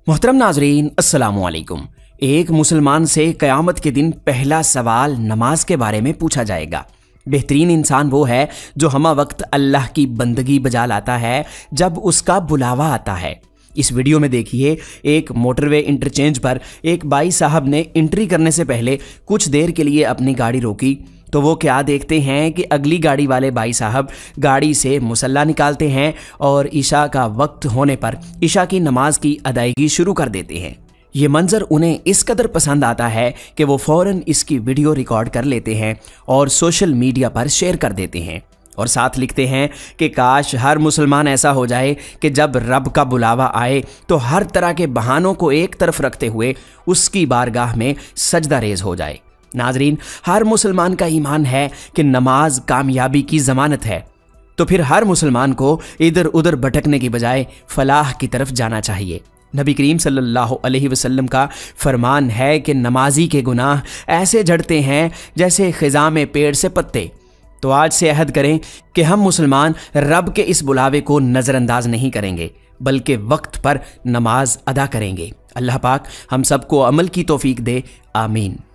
मोहतरम नाजरीन अस्सलामु अलैकुम। एक मुसलमान से क़यामत के दिन पहला सवाल नमाज के बारे में पूछा जाएगा। बेहतरीन इंसान वो है जो हमा वक्त अल्लाह की बंदगी बजा लाता है जब उसका बुलावा आता है। इस वीडियो में देखिए, एक मोटरवे इंटरचेंज पर एक भाई साहब ने एंट्री करने से पहले कुछ देर के लिए अपनी गाड़ी रोकी तो वो क्या देखते हैं कि अगली गाड़ी वाले भाई साहब गाड़ी से मुसल्ला निकालते हैं और ईशा का वक्त होने पर ईशा की नमाज की अदायगी शुरू कर देते हैं। ये मंजर उन्हें इस कदर पसंद आता है कि वो फ़ौरन इसकी वीडियो रिकॉर्ड कर लेते हैं और सोशल मीडिया पर शेयर कर देते हैं और साथ लिखते हैं कि काश हर मुसलमान ऐसा हो जाए कि जब रब का बुलावा आए तो हर तरह के बहानों को एक तरफ रखते हुए उसकी बारगाह में सजदा रेज हो जाए। नाजरीन, हर मुसलमान का ईमान है कि नमाज कामयाबी की ज़मानत है, तो फिर हर मुसलमान को इधर उधर भटकने की बजाय फलाह की तरफ जाना चाहिए। नबी करीम सल्लल्लाहु अलैहि वसल्लम का फरमान है कि नमाजी के गुनाह ऐसे झड़ते हैं जैसे ख़िज़ा में पेड़ से पत्ते। तो आज से अहद करें कि हम मुसलमान रब के इस बुलावे को नज़रअंदाज नहीं करेंगे बल्कि वक्त पर नमाज अदा करेंगे। अल्लाह पाक हम सबको अमल की तौफीक दे, आमीन।